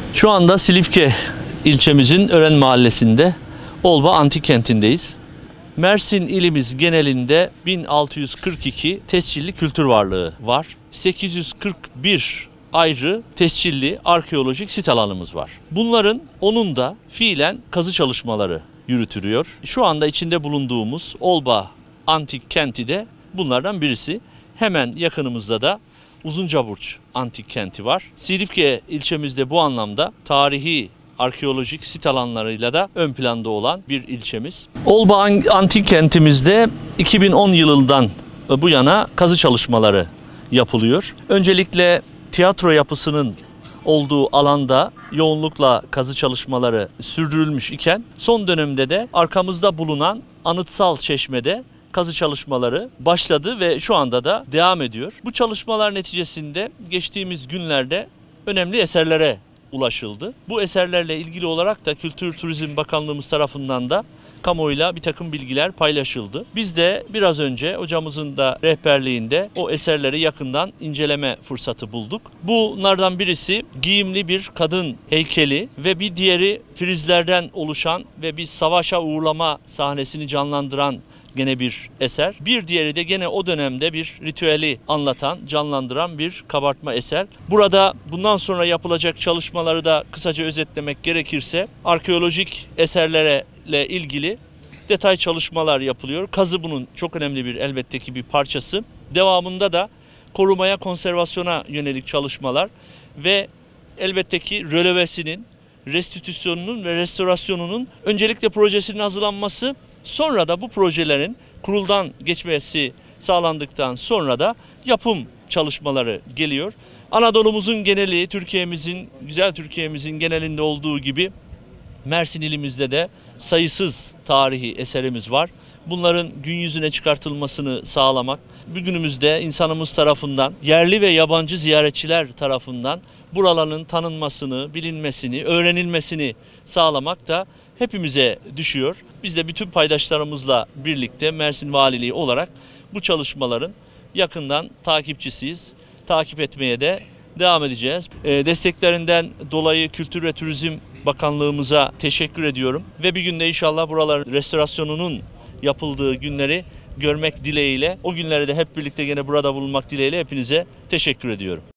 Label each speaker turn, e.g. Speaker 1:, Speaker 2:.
Speaker 1: Şu anda Silifke ilçemizin Ören Mahallesi'nde Olba Antik Kenti'ndeyiz. Mersin ilimiz genelinde 1642 tescilli kültür varlığı var. 841 ayrı tescilli arkeolojik sit alanımız var. Bunların 10'unda fiilen kazı çalışmaları yürütülüyor. Şu anda içinde bulunduğumuz Olba Antik Kenti de bunlardan birisi. Hemen yakınımızda da Uzuncaburç Antik Kenti var. Silifke ilçemizde bu anlamda tarihi arkeolojik sit alanlarıyla da ön planda olan bir ilçemiz. Olba Antik Kentimizde 2010 yılından bu yana kazı çalışmaları yapılıyor. Öncelikle tiyatro yapısının olduğu alanda yoğunlukla kazı çalışmaları sürdürülmüş iken son dönemde de arkamızda bulunan Anıtsal Çeşme'de kazı çalışmaları başladı ve şu anda da devam ediyor. Bu çalışmalar neticesinde geçtiğimiz günlerde önemli eserlere ulaşıldı. Bu eserlerle ilgili olarak da Kültür Turizm Bakanlığımız tarafından da kamuoyuyla bir takım bilgiler paylaşıldı. Biz de biraz önce hocamızın da rehberliğinde o eserleri yakından inceleme fırsatı bulduk. Bunlardan birisi giyimli bir kadın heykeli ve bir diğeri frizlerden oluşan ve bir savaşa uğurlama sahnesini canlandıran gene bir eser. Bir diğeri de gene o dönemde bir ritüeli anlatan, canlandıran bir kabartma eser. Burada bundan sonra yapılacak çalışmaları da kısaca özetlemek gerekirse arkeolojik eserlerle ilgili detay çalışmalar yapılıyor. Kazı bunun çok önemli bir elbette ki bir parçası. Devamında da korumaya, konservasyona yönelik çalışmalar ve elbette ki rölevesinin, restitüsyonunun ve restorasyonunun öncelikle projesinin hazırlanması, sonra da bu projelerin kuruldan geçmesi sağlandıktan sonra da yapım çalışmaları geliyor. Anadolu'muzun geneli, Türkiye'mizin, güzel Türkiye'mizin genelinde olduğu gibi Mersin ilimizde de sayısız tarihi eserimiz var. Bunların gün yüzüne çıkartılmasını sağlamak, bugünümüzde insanımız tarafından, yerli ve yabancı ziyaretçiler tarafından buraların tanınmasını, bilinmesini, öğrenilmesini sağlamak da hepimize düşüyor. Biz de bütün paydaşlarımızla birlikte Mersin Valiliği olarak bu çalışmaların yakından takipçisiyiz. Takip etmeye de devam edeceğiz. Desteklerinden dolayı Kültür ve Turizm Bakanlığımıza teşekkür ediyorum. Ve bir günde inşallah buraların restorasyonunun yapıldığı günleri görmek dileğiyle, o günleri de hep birlikte gene burada bulunmak dileğiyle hepinize teşekkür ediyorum.